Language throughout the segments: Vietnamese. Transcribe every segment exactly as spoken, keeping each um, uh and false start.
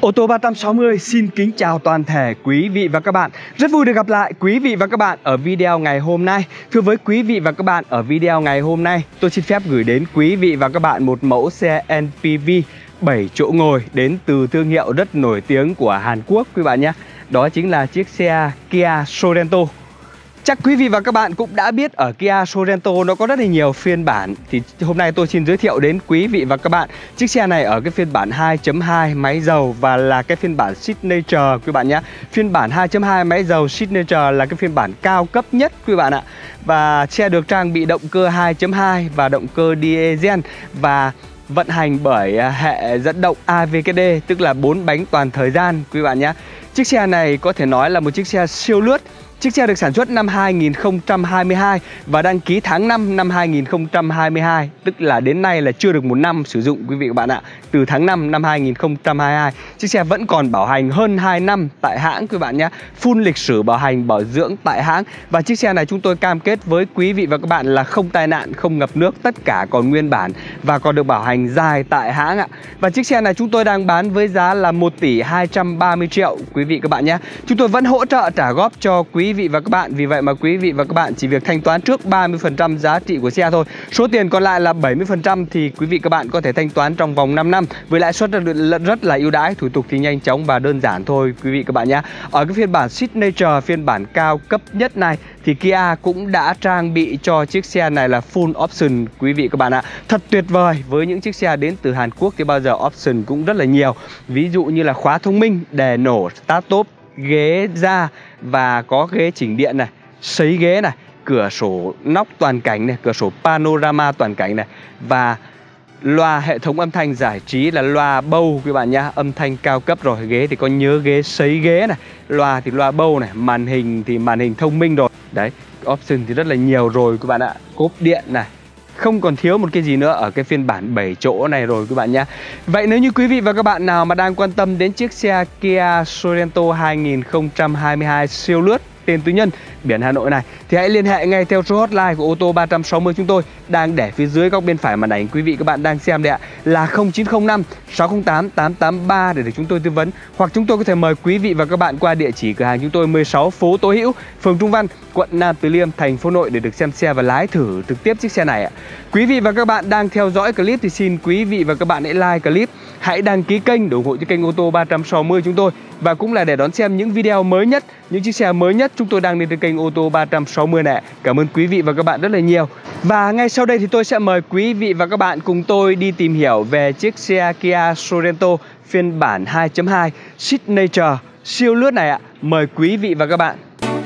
Ô tô ba trăm sáu mươi xin kính chào toàn thể quý vị và các bạn. Rất vui được gặp lại quý vị và các bạn ở video ngày hôm nay. Thưa với quý vị và các bạn, ở video ngày hôm nay tôi xin phép gửi đến quý vị và các bạn một mẫu xe en pê vê bảy chỗ ngồi đến từ thương hiệu rất nổi tiếng của Hàn Quốc quý bạn nhé. Đó chính là chiếc xe Kia Sorento. Chắc quý vị và các bạn cũng đã biết ở Kia Sorento nó có rất là nhiều phiên bản. Thì hôm nay tôi xin giới thiệu đến quý vị và các bạn chiếc xe này ở cái phiên bản hai chấm hai máy dầu và là cái phiên bản Signature quý bạn nhé. Phiên bản hai chấm hai máy dầu Signature là cái phiên bản cao cấp nhất quý bạn ạ. Và xe được trang bị động cơ hai chấm hai và động cơ diesel và vận hành bởi hệ dẫn động a vê ca đê, tức là bốn bánh toàn thời gian quý bạn nhé. Chiếc xe này có thể nói là một chiếc xe siêu lướt. Chiếc xe được sản xuất năm hai nghìn không trăm hai mươi hai và đăng ký tháng năm năm hai nghìn không trăm hai mươi hai, tức là đến nay là chưa được một năm sử dụng quý vị và các bạn ạ. Từ tháng năm năm hai nghìn không trăm hai mươi hai, chiếc xe vẫn còn bảo hành hơn hai năm tại hãng quý bạn nhé. Full lịch sử bảo hành bảo dưỡng tại hãng. Và chiếc xe này chúng tôi cam kết với quý vị và các bạn là không tai nạn, không ngập nước, tất cả còn nguyên bản và còn được bảo hành dài tại hãng ạ. Và chiếc xe này chúng tôi đang bán với giá là một tỷ hai trăm ba mươi triệu quý vị các bạn nhé. Chúng tôi vẫn hỗ trợ trả góp cho quý vị và các bạn. Vì vậy mà quý vị và các bạn chỉ việc thanh toán trước ba mươi phần trăm giá trị của xe thôi. Số tiền còn lại là bảy mươi phần trăm thì quý vị các bạn có thể thanh toán trong vòng năm năm với lãi suất rất, rất là ưu đãi, thủ tục thì nhanh chóng và đơn giản thôi quý vị các bạn nhé. Ở cái phiên bản Signature, phiên bản cao cấp nhất này thì Kia cũng đã trang bị cho chiếc xe này là full option quý vị các bạn ạ. Thật tuyệt vời, với những chiếc xe đến từ Hàn Quốc thì bao giờ option cũng rất là nhiều. Ví dụ như là khóa thông minh, đèn nổ, start top, ghế da và có ghế chỉnh điện này, sấy ghế này, cửa sổ nóc toàn cảnh này, cửa sổ panorama toàn cảnh này và loa hệ thống âm thanh giải trí là loa bâu quý bạn nhá, âm thanh cao cấp rồi. Ghế thì có nhớ ghế, sấy ghế này, loa thì loa bâu này, màn hình thì màn hình thông minh rồi. Đấy, option thì rất là nhiều rồi quý bạn ạ. Cốp điện này, không còn thiếu một cái gì nữa ở cái phiên bản bảy chỗ này rồi các bạn nhé. Vậy nếu như quý vị và các bạn nào mà đang quan tâm đến chiếc xe Kia Sorento hai nghìn không trăm hai mươi hai siêu lướt tên tư nhân biển Hà Nội này thì hãy liên hệ ngay theo số hotline của ô tô ba trăm sáu mươi chúng tôi đang để phía dưới góc bên phải màn ảnh quý vị các bạn đang xem đấy ạ, là không chín không năm sáu không tám tám tám ba để được chúng tôi tư vấn, hoặc chúng tôi có thể mời quý vị và các bạn qua địa chỉ cửa hàng chúng tôi mười sáu phố Tô Hữu, phường Trung Văn, quận Nam Từ Liêm, thành phố Nội để được xem xe và lái thử trực tiếp chiếc xe này ạ. Quý vị và các bạn đang theo dõi clip thì xin quý vị và các bạn hãy like clip, hãy đăng ký kênh để ủng hộ cho kênh ô tô ba trăm sáu mươi chúng tôi và cũng là để đón xem những video mới nhất, những chiếc xe mới nhất chúng tôi đang lên trên kênh ô tô ba trăm sáu mươi này. Cảm ơn quý vị và các bạn rất là nhiều. Và ngay sau đây thì tôi sẽ mời quý vị và các bạn cùng tôi đi tìm hiểu về chiếc xe Kia Sorento phiên bản hai chấm hai Signature siêu lướt này ạ. Mời quý vị và các bạn.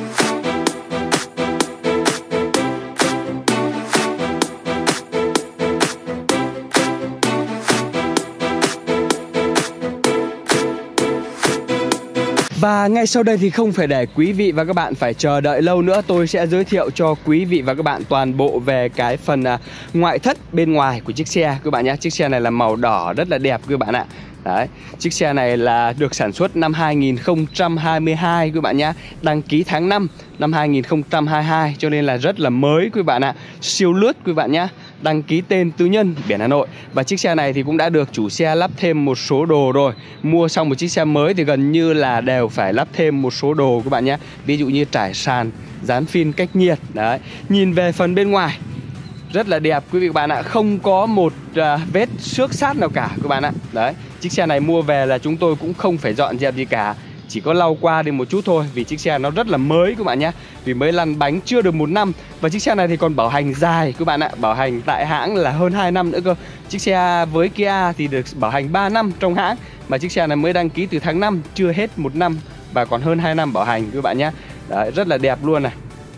Và ngay sau đây thì không phải để quý vị và các bạn phải chờ đợi lâu nữa, tôi sẽ giới thiệu cho quý vị và các bạn toàn bộ về cái phần à, ngoại thất bên ngoài của chiếc xe các bạn nhé. Chiếc xe này là màu đỏ rất là đẹp các bạn ạ. Đấy, chiếc xe này là được sản xuất năm hai nghìn không trăm hai mươi hai quý bạn nhé. Đăng ký tháng năm năm hai nghìn không trăm hai mươi hai cho nên là rất là mới quý bạn ạ. Siêu lướt quý bạn nhé. Đăng ký tên tư nhân biển Hà Nội. Và chiếc xe này thì cũng đã được chủ xe lắp thêm một số đồ rồi. Mua xong một chiếc xe mới thì gần như là đều phải lắp thêm một số đồ các bạn nhé. Ví dụ như trải sàn, dán phim cách nhiệt. Đấy, nhìn về phần bên ngoài rất là đẹp quý vị các bạn ạ. Không có một uh, vết xước sát nào cả các bạn ạ. Đấy, chiếc xe này mua về là chúng tôi cũng không phải dọn dẹp gì cả, chỉ có lau qua đi một chút thôi. Vì chiếc xe nó rất là mới các bạn nhé. Vì mới lăn bánh chưa được một năm. Và chiếc xe này thì còn bảo hành dài các bạn ạ. Bảo hành tại hãng là hơn hai năm nữa cơ. Chiếc xe với Kia thì được bảo hành ba năm trong hãng. Mà chiếc xe này mới đăng ký từ tháng năm, chưa hết một năm và còn hơn hai năm bảo hành các bạn nhé. Đấy, rất là đẹp luôn này.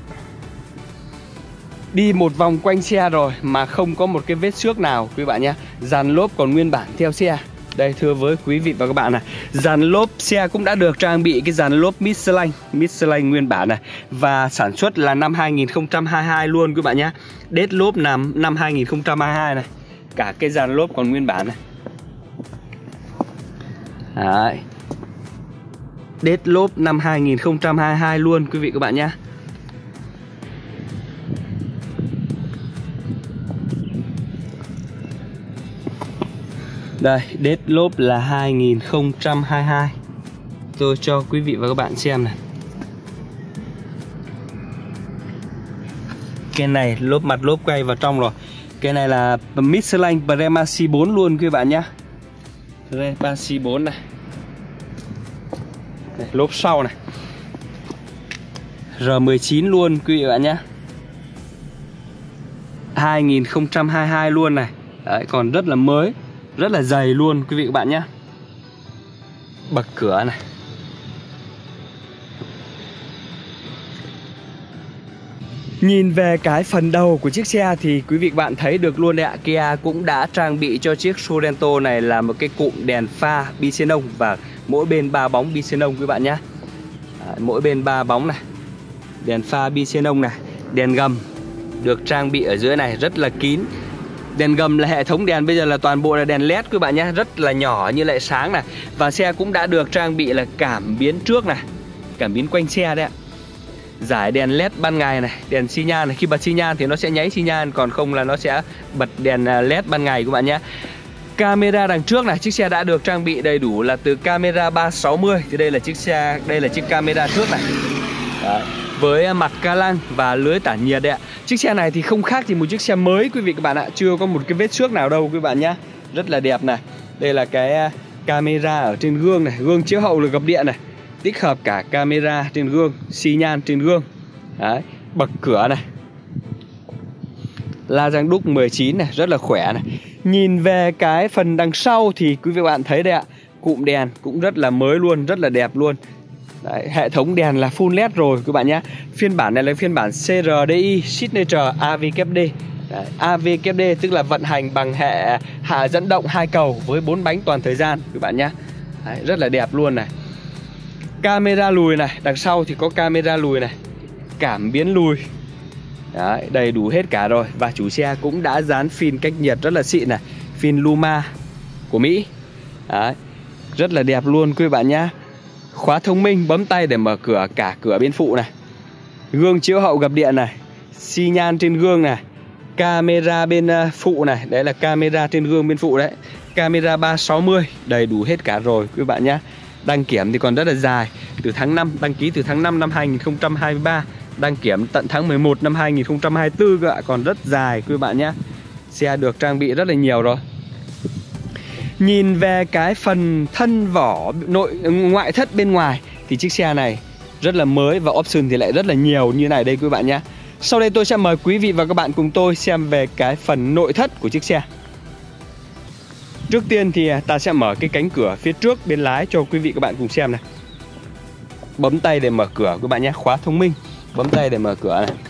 Đi một vòng quanh xe rồi mà không có một cái vết xước nào quý bạn nhé. Dàn lốp còn nguyên bản theo xe. Đây, thưa với quý vị và các bạn này, dàn lốp xe cũng đã được trang bị cái dàn lốp Michelin, Michelin nguyên bản này. Và sản xuất là năm hai nghìn không trăm hai mươi hai luôn quý bạn nhé. Đết lốp nằm năm hai nghìn không trăm hai mươi hai này. Cả cái dàn lốp còn nguyên bản này. Đấy, đết lốp năm hai nghìn không trăm hai mươi hai luôn quý vị các bạn nhé. Đây, đết lốp là hai nghìn không trăm hai mươi hai. Tôi cho quý vị và các bạn xem này. Cái này lốp mặt lốp quay vào trong rồi. Cái này là Michelin Premacy bốn luôn quý bạn nhá. Premacy bốn này. Đây, lốp sau này R mười chín luôn quý vị bạn nhá. hai nghìn không trăm hai mươi hai luôn này. Đấy, còn rất là mới, rất là dày luôn quý vị các bạn nhé. Bậc cửa này. Nhìn về cái phần đầu của chiếc xe thì quý vị các bạn thấy được luôn đấy ạ. Kia cũng đã trang bị cho chiếc Sorento này là một cái cụm đèn pha bi xenon và mỗi bên ba bóng bi xenon quý bạn nhé. Đấy, mỗi bên ba bóng này. Đèn pha bi xenon này. Đèn gầm được trang bị ở dưới này rất là kín. Đèn gầm là hệ thống đèn bây giờ là toàn bộ là đèn led quý bạn nhé, rất là nhỏ như lại sáng này. Và xe cũng đã được trang bị là cảm biến trước này, cảm biến quanh xe đấy ạ. Giải đèn led ban ngày này, đèn xi nhan này, khi bật xi nhan thì nó sẽ nháy xi nhan, còn không là nó sẽ bật đèn led ban ngày các bạn nhé. Camera đằng trước này, chiếc xe đã được trang bị đầy đủ là từ camera ba sáu mươi. Thì đây là chiếc xe, đây là chiếc camera trước này. Đấy, với mặt ca lăng và lưới tản nhiệt đấy ạ. Chiếc xe này thì không khác gì một chiếc xe mới quý vị các bạn ạ, chưa có một cái vết xước nào đâu quý bạn nhé. Rất là đẹp này. Đây là cái camera ở trên gương này, gương chiếu hậu lực gập điện này, tích hợp cả camera trên gương, xi nhan trên gương. Đấy, bậc cửa này, la răng đúc mười chín này, rất là khỏe này. Nhìn về cái phần đằng sau thì quý vị bạn thấy đây ạ, cụm đèn cũng rất là mới luôn, rất là đẹp luôn. Đấy, hệ thống đèn là full led rồi các bạn nhé. Phiên bản này là phiên bản xê rờ đê i Signature a vê kép đê. Đấy, a vê kép đê tức là vận hành bằng hệ hạ dẫn động hai cầu với bốn bánh toàn thời gian các bạn nhé. Đấy, rất là đẹp luôn này. Camera lùi này, đằng sau thì có camera lùi này, cảm biến lùi. Đấy, đầy đủ hết cả rồi. Và chủ xe cũng đã dán phim cách nhiệt rất là xịn này, phim Luma của Mỹ. Đấy, rất là đẹp luôn quý bạn nhé. Khóa thông minh, bấm tay để mở cửa cả cửa bên phụ này. Gương chiếu hậu gập điện này, xi nhan trên gương này, camera bên phụ này, đấy là camera trên gương bên phụ đấy. Camera ba sáu mươi, đầy đủ hết cả rồi quý bạn nhé. Đăng kiểm thì còn rất là dài, từ tháng năm, đăng ký từ tháng năm năm hai nghìn không trăm hai mươi ba, đăng kiểm tận tháng mười một năm hai nghìn không trăm hai mươi tư cơ ạ, còn rất dài quý bạn nhé. Xe được trang bị rất là nhiều rồi. Nhìn về cái phần thân vỏ nội ngoại thất bên ngoài thì chiếc xe này rất là mới và option thì lại rất là nhiều như này đây quý bạn nhé. Sau đây tôi sẽ mời quý vị và các bạn cùng tôi xem về cái phần nội thất của chiếc xe. Trước tiên thì ta sẽ mở cái cánh cửa phía trước bên lái cho quý vị các bạn cùng xem này. Bấm tay để mở cửa các bạn nhé, khóa thông minh, bấm tay để mở cửa này.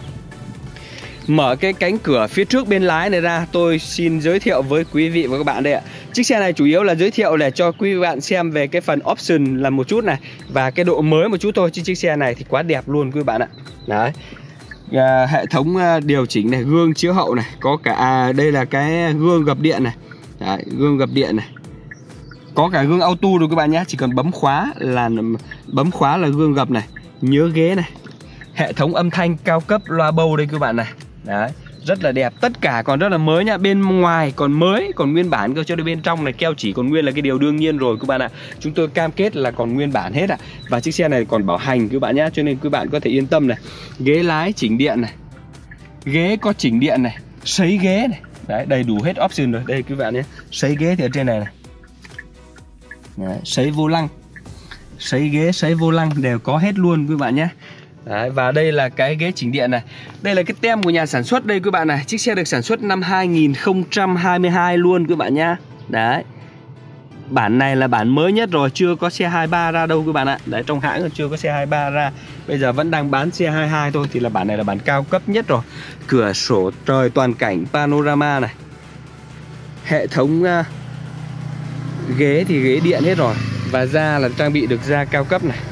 Mở cái cánh cửa phía trước bên lái này ra, tôi xin giới thiệu với quý vị và các bạn đây ạ. Chiếc xe này chủ yếu là giới thiệu để cho quý vị và bạn xem về cái phần option là một chút này, và cái độ mới một chút thôi, chứ chiếc xe này thì quá đẹp luôn quý bạn ạ. Đấy, à, hệ thống điều chỉnh này, gương chiếu hậu này, có cả à, đây là cái gương gập điện này. Đấy, gương gập điện này, có cả gương auto rồi các bạn nhé. Chỉ cần bấm khóa là bấm khóa là gương gập này, nhớ ghế này, hệ thống âm thanh cao cấp loa bầu đây các bạn này. Đấy, rất là đẹp, tất cả còn rất là mới nhá. Bên ngoài còn mới, còn nguyên bản cơ, cho đến bên trong này keo chỉ còn nguyên là cái điều đương nhiên rồi các bạn ạ. Chúng tôi cam kết là còn nguyên bản hết ạ. Và chiếc xe này còn bảo hành các bạn nhé, cho nên các bạn có thể yên tâm này. Ghế lái chỉnh điện này, ghế có chỉnh điện này, sấy ghế này. Đấy, đầy đủ hết option rồi. Đây các bạn nhé, sấy ghế thì ở trên này này. Đấy, sấy vô lăng, sấy ghế, sấy vô lăng đều có hết luôn các bạn nhé. Đấy, và đây là cái ghế chỉnh điện này. Đây là cái tem của nhà sản xuất đây các bạn này. Chiếc xe được sản xuất năm hai nghìn không trăm hai mươi hai luôn các bạn nhá. Đấy, bản này là bản mới nhất rồi, chưa có xe hai ba ra đâu các bạn ạ. Đấy, trong hãng còn chưa có xe hai ba ra. Bây giờ vẫn đang bán xe hai hai thôi. Thì là bản này là bản cao cấp nhất rồi. Cửa sổ trời toàn cảnh panorama này. Hệ thống uh, ghế thì ghế điện hết rồi. Và da là trang bị được da cao cấp này.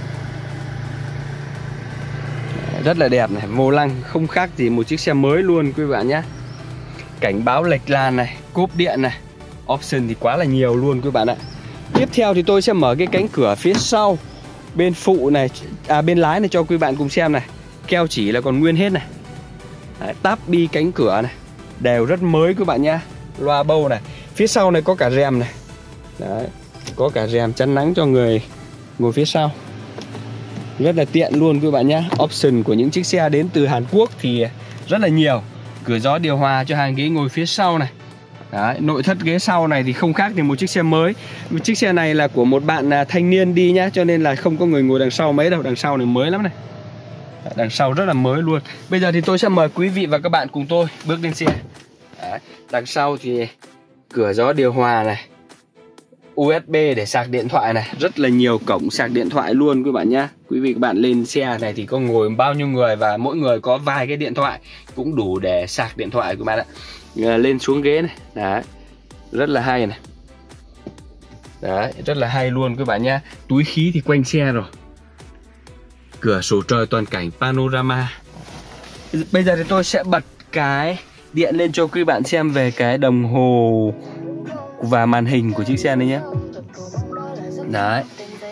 Rất là đẹp này, vô lăng không khác gì một chiếc xe mới luôn quý bạn nhé. Cảnh báo lệch làn này, cốp điện này, option thì quá là nhiều luôn quý bạn ạ. Tiếp theo thì tôi sẽ mở cái cánh cửa phía sau bên phụ này, à bên lái này cho quý bạn cùng xem này. Keo chỉ là còn nguyên hết này. Đấy, táp bi cánh cửa này đều rất mới quý bạn nhé. Loa bầu này, Phía sau này có cả rèm này. Đấy, có cả rèm chắn nắng cho người ngồi phía sau. Rất là tiện luôn quý bạn nhé. Option của những chiếc xe đến từ Hàn Quốc thì rất là nhiều. Cửa gió điều hòa cho hàng ghế ngồi phía sau này. Đấy, nội thất ghế sau này thì không khác thì một chiếc xe mới. Một chiếc xe này là của một bạn thanh niên đi nhá, cho nên là không có người ngồi đằng sau mấy đâu. Đằng sau này mới lắm này. Đằng sau rất là mới luôn. Bây giờ thì tôi sẽ mời quý vị và các bạn cùng tôi bước lên xe. Đấy, đằng sau thì cửa gió điều hòa này, u ét bê để sạc điện thoại này, rất là nhiều cổng sạc điện thoại luôn quý bạn nhá. Quý vị các bạn lên xe này thì có ngồi bao nhiêu người và mỗi người có vài cái điện thoại cũng đủ để sạc điện thoại của bạn ạ. Lên xuống ghế này, đấy, rất là hay này. Đấy, rất là hay luôn quý bạn nhá. Túi khí thì quanh xe rồi. Cửa sổ trời toàn cảnh panorama. Bây giờ thì tôi sẽ bật cái điện lên cho quý bạn xem về cái đồng hồ và màn hình của chiếc xe này nhé. Đấy.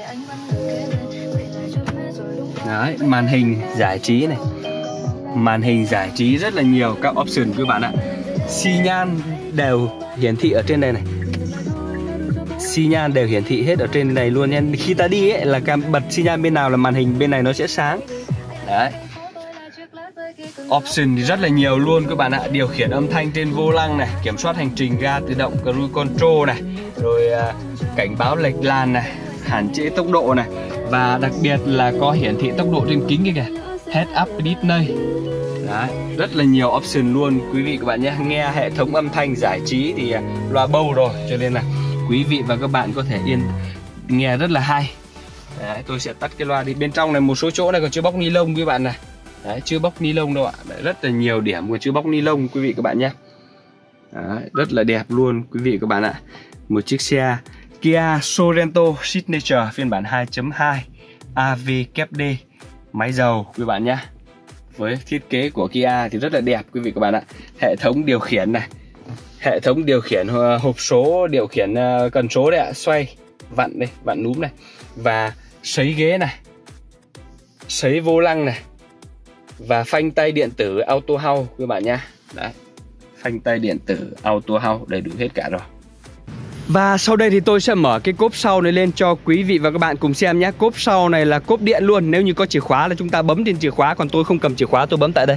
Đấy, màn hình giải trí này. Màn hình giải trí rất là nhiều các option quý bạn ạ. Xi nhan đều hiển thị ở trên đây này. Xi nhan đều hiển thị hết ở trên này luôn nha. Khi ta đi ấy là bật xi nhan bên nào là màn hình bên này nó sẽ sáng. Đấy. Option thì rất là nhiều luôn các bạn ạ. Điều khiển âm thanh trên vô lăng này, kiểm soát hành trình, ga tự động, cruise control này, rồi uh, cảnh báo lệch làn này, hạn chế tốc độ này, và đặc biệt là có hiển thị tốc độ trên kính kìa, head up display. Đấy, rất là nhiều option luôn quý vị các bạn nhé. Nghe hệ thống âm thanh giải trí thì uh, loa bầu rồi, cho nên là quý vị và các bạn có thể yên nghe rất là hay. Đấy, tôi sẽ tắt cái loa đi. Bên trong này một số chỗ này còn chưa bóc ni lông quý bạn này. Đấy, chưa bóc ni lông đâu ạ. Đấy, rất là nhiều điểm còn chưa bóc ni lông quý vị các bạn nhé. Đấy, rất là đẹp luôn quý vị các bạn ạ. Một chiếc xe Kia Sorento Signature phiên bản hai chấm hai a vê kép đê máy dầu quý bạn nhé. Với thiết kế của Kia thì rất là đẹp quý vị các bạn ạ. Hệ thống điều khiển này, hệ thống điều khiển hộp số, điều khiển cần số đây ạ, xoay, vặn đây, vặn núm này, và sấy ghế này, sấy vô lăng này, và phanh tay điện tử auto hold quý bạn nhá. Đấy, phanh tay điện tử auto hold đầy đủ hết cả rồi. Và sau đây thì tôi sẽ mở cái cốp sau này lên cho quý vị và các bạn cùng xem nhé. Cốp sau này là cốp điện luôn. Nếu như có chìa khóa là chúng ta bấm trên chìa khóa, còn tôi không cầm chìa khóa, tôi bấm tại đây.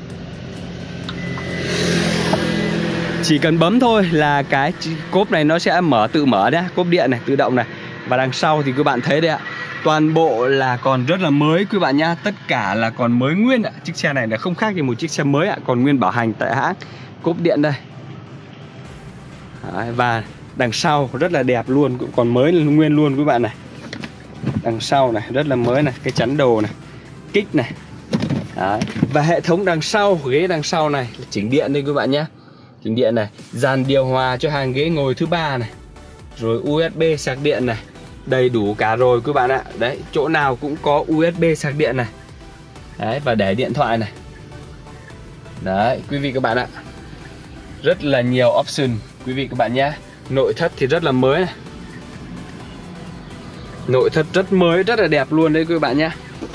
Chỉ cần bấm thôi là cái cốp này nó sẽ mở, tự mở nhé. Cốp điện này, tự động này. Và đằng sau thì các bạn thấy đây ạ, toàn bộ là còn rất là mới quý bạn nhá. Tất cả là còn mới nguyên ạ. Chiếc xe này là không khác gì một chiếc xe mới ạ. Còn nguyên bảo hành tại hãng. Cốp điện đây. Đấy, và đằng sau rất là đẹp luôn, cũng còn mới nguyên luôn quý bạn này. Đằng sau này rất là mới này, cái chắn đồ này, kích này. Đấy. Và hệ thống đằng sau, ghế đằng sau này là chỉnh điện đây quý bạn nhé. Chỉnh điện này, dàn điều hòa cho hàng ghế ngồi thứ ba này, rồi u ét bê sạc điện này, đầy đủ cả rồi quý bạn ạ. Đấy, chỗ nào cũng có u ét bê sạc điện này. Đấy, và để điện thoại này. Đấy, quý vị các bạn ạ. Rất là nhiều option quý vị các bạn nhé. Nội thất thì rất là mới này. Nội thất rất mới, rất là đẹp luôn đấy quý bạn nhé.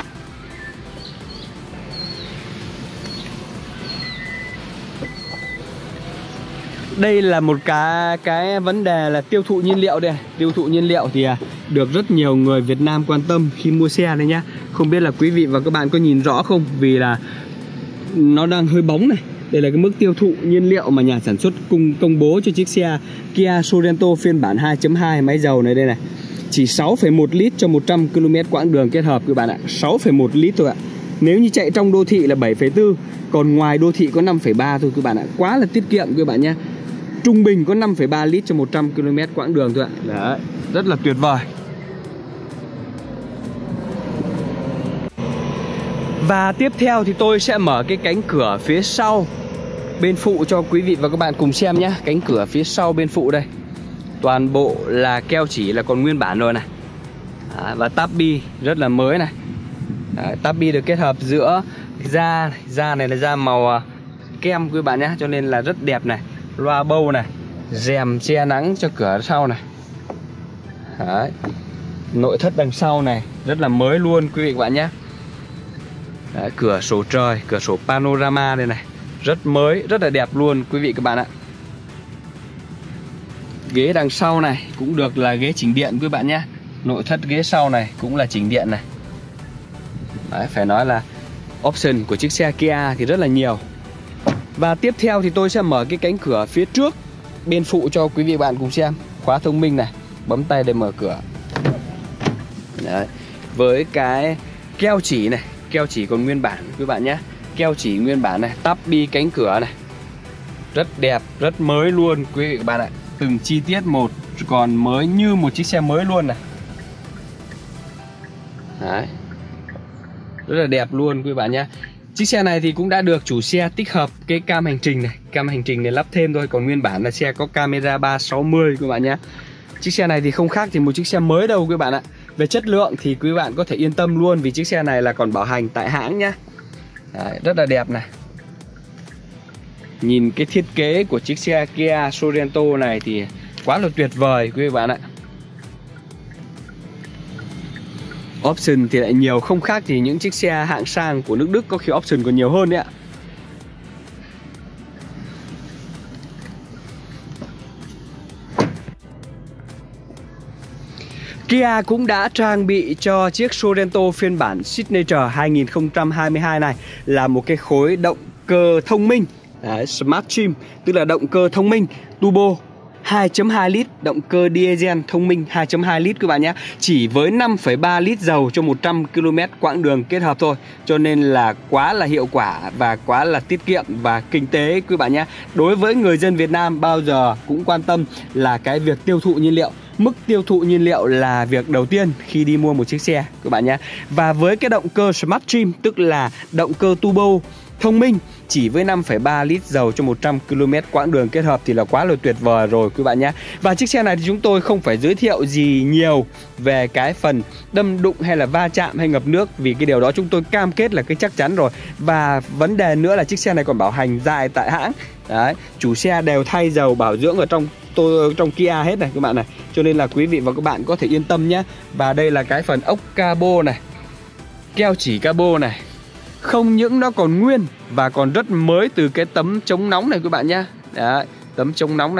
Đây là một cái cái vấn đề là tiêu thụ nhiên liệu đây. Tiêu thụ nhiên liệu thì được rất nhiều người Việt Nam quan tâm khi mua xe đây nhá. Không biết là quý vị và các bạn có nhìn rõ không, vì là nó đang hơi bóng này. Đây là cái mức tiêu thụ nhiên liệu mà nhà sản xuất cung công bố cho chiếc xe Kia Sorento phiên bản hai chấm hai máy dầu này đây này. Chỉ sáu phẩy một lít cho một trăm ki lô mét quãng đường kết hợp các bạn ạ. sáu phẩy một lít thôi ạ. Nếu như chạy trong đô thị là bảy phẩy bốn, còn ngoài đô thị có năm phẩy ba thôi các bạn ạ. Quá là tiết kiệm các bạn nhé. Trung bình có năm phẩy ba lít cho một trăm ki lô mét quãng đường thôi ạ. Đấy, rất là tuyệt vời. Và tiếp theo thì tôi sẽ mở cái cánh cửa phía sau bên phụ cho quý vị và các bạn cùng xem nhé. Cánh cửa phía sau bên phụ đây, toàn bộ là keo chỉ là còn nguyên bản rồi này. Đấy, và táp bi rất là mới này. Đấy, táp bi được kết hợp giữa da, da này là da màu kem quý bạn nhé, cho nên là rất đẹp này. Loa bầu này, rèm che nắng cho cửa sau này. Đấy. Nội thất đằng sau này rất là mới luôn quý vị các bạn nhé. Đấy, cửa sổ trời, cửa sổ panorama đây này, rất mới, rất là đẹp luôn quý vị các bạn ạ. Ghế đằng sau này cũng được là ghế chỉnh điện quý bạn nhé. Nội thất ghế sau này cũng là chỉnh điện này. Đấy, phải nói là option của chiếc xe Kia thì rất là nhiều. Và tiếp theo thì tôi sẽ mở cái cánh cửa phía trước bên phụ cho quý vị bạn cùng xem. Khóa thông minh này, bấm tay để mở cửa. Đấy, với cái keo chỉ này, keo chỉ còn nguyên bản quý bạn nhé. Keo chỉ nguyên bản này, tắp bi cánh cửa này, rất đẹp, rất mới luôn quý vị các bạn ạ. Từng chi tiết một còn mới như một chiếc xe mới luôn này. Đấy, rất là đẹp luôn quý bạn nhé. Chiếc xe này thì cũng đã được chủ xe tích hợp cái cam hành trình này. Cam hành trình này lắp thêm thôi, còn nguyên bản là xe có camera ba sáu mươi quý bạn nhé. Chiếc xe này thì không khác thì một chiếc xe mới đâu quý bạn ạ. Về chất lượng thì quý bạn có thể yên tâm luôn, vì chiếc xe này là còn bảo hành tại hãng nhá. Đấy, rất là đẹp này. Nhìn cái thiết kế của chiếc xe Kia Sorento này thì quá là tuyệt vời quý bạn ạ. Option thì lại nhiều, không khác thì những chiếc xe hạng sang của nước Đức, có khi option còn nhiều hơn đấy ạ. Kia cũng đã trang bị cho chiếc Sorento phiên bản Signature hai nghìn không trăm hai mươi hai này là một cái khối động cơ thông minh. Đấy, Smart Trim, tức là động cơ thông minh turbo hai chấm hai lít, động cơ diesel thông minh hai chấm hai lít các bạn nhé. Chỉ với năm phẩy ba lít dầu cho một trăm ki lô mét quãng đường kết hợp thôi. Cho nên là quá là hiệu quả và quá là tiết kiệm và kinh tế quý bạn nhé. Đối với người dân Việt Nam bao giờ cũng quan tâm là cái việc tiêu thụ nhiên liệu. Mức tiêu thụ nhiên liệu là việc đầu tiên khi đi mua một chiếc xe các bạn nhé. Và với cái động cơ Smart Trim, tức là động cơ turbo thông minh, chỉ với năm phẩy ba lít dầu cho một trăm ki lô mét quãng đường kết hợp thì là quá là tuyệt vời rồi quý bạn nhé. Và chiếc xe này thì chúng tôi không phải giới thiệu gì nhiều về cái phần đâm đụng hay là va chạm hay ngập nước, vì cái điều đó chúng tôi cam kết là cái chắc chắn rồi. Và vấn đề nữa là chiếc xe này còn bảo hành dài tại hãng. Đấy, chủ xe đều thay dầu bảo dưỡng ở trong tôi trong Kia hết này các bạn này. Cho nên là quý vị và các bạn có thể yên tâm nhé. Và đây là cái phần ốc cabo này, keo chỉ cabo này. Không những nó còn nguyên và còn rất mới từ cái tấm chống nóng này các bạn nhé. Đấy, tấm chống nóng này,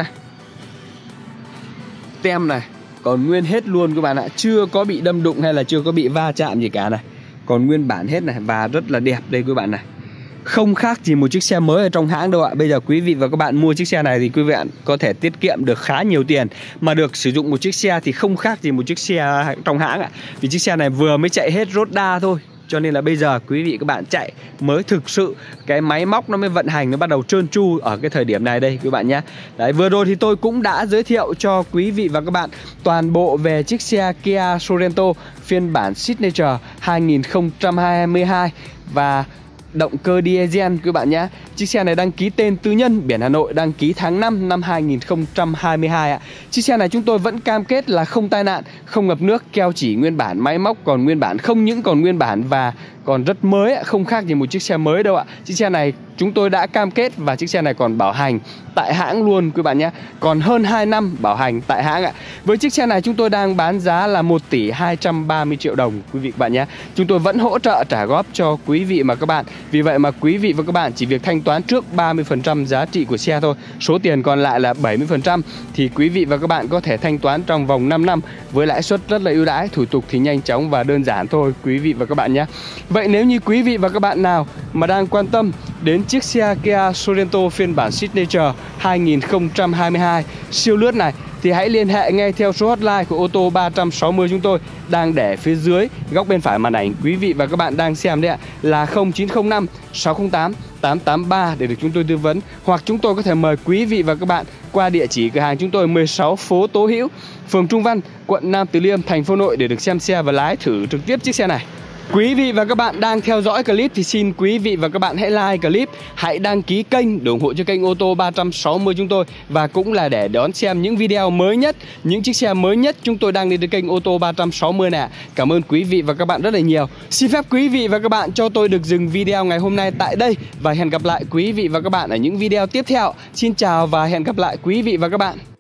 tem này còn nguyên hết luôn các bạn ạ. Chưa có bị đâm đụng hay là chưa có bị va chạm gì cả này. Còn nguyên bản hết này và rất là đẹp đây các bạn này. Không khác gì một chiếc xe mới ở trong hãng đâu ạ. Bây giờ quý vị và các bạn mua chiếc xe này thì quý vị có thể tiết kiệm được khá nhiều tiền. Mà được sử dụng một chiếc xe thì không khác gì một chiếc xe trong hãng ạ. Vì chiếc xe này vừa mới chạy hết rốt đa thôi. Cho nên là bây giờ quý vị các bạn chạy mới thực sự cái máy móc nó mới vận hành, nó bắt đầu trơn tru ở cái thời điểm này đây quý bạn nhé. Đấy, vừa rồi thì tôi cũng đã giới thiệu cho quý vị và các bạn toàn bộ về chiếc xe Kia Sorento phiên bản Signature hai nghìn không trăm hai mươi hai và động cơ diesel quý bạn nhé. Chiếc xe này đăng ký tên tư nhân, biển Hà Nội, đăng ký tháng năm năm hai nghìn không trăm hai mươi hai ạ. Chiếc xe này chúng tôi vẫn cam kết là không tai nạn, không ngập nước, keo chỉ nguyên bản, máy móc còn nguyên bản, không những còn nguyên bản và còn rất mới ạ, không khác gì một chiếc xe mới đâu ạ. Chiếc xe này chúng tôi đã cam kết và chiếc xe này còn bảo hành tại hãng luôn quý bạn nhé. Còn hơn hai năm bảo hành tại hãng ạ. Với chiếc xe này chúng tôi đang bán giá là một tỷ hai trăm ba mươi triệu đồng quý vị các bạn nhé. Chúng tôi vẫn hỗ trợ trả góp cho quý vị mà các bạn. Vì vậy mà quý vị và các bạn chỉ việc thanh toán trước ba mươi phần trăm giá trị của xe thôi. Số tiền còn lại là bảy mươi phần trăm thì quý vị và các bạn có thể thanh toán trong vòng năm năm với lãi suất rất là ưu đãi, thủ tục thì nhanh chóng và đơn giản thôi quý vị và các bạn nhé. Vậy nếu như quý vị và các bạn nào mà đang quan tâm đến chiếc xe Kia Sorento phiên bản Signature hai nghìn không trăm hai mươi hai siêu lướt này thì hãy liên hệ ngay theo số hotline của ô tô ba trăm sáu mươi chúng tôi đang để phía dưới góc bên phải màn ảnh quý vị và các bạn đang xem đấy ạ, là không chín không năm sáu không tám tám tám ba để được chúng tôi tư vấn, hoặc chúng tôi có thể mời quý vị và các bạn qua địa chỉ cửa hàng chúng tôi mười sáu phố Tố Hữu, phường Trung Văn, quận Nam Từ Liêm, thành phố Hà Nội để được xem xe và lái thử trực tiếp chiếc xe này. Quý vị và các bạn đang theo dõi clip thì xin quý vị và các bạn hãy like clip, hãy đăng ký kênh để ủng hộ cho kênh ô tô ba trăm sáu mươi chúng tôi, và cũng là để đón xem những video mới nhất, những chiếc xe mới nhất chúng tôi đang lên trên kênh ô tô ba trăm sáu mươi nè. Cảm ơn quý vị và các bạn rất là nhiều. Xin phép quý vị và các bạn cho tôi được dừng video ngày hôm nay tại đây và hẹn gặp lại quý vị và các bạn ở những video tiếp theo. Xin chào và hẹn gặp lại quý vị và các bạn.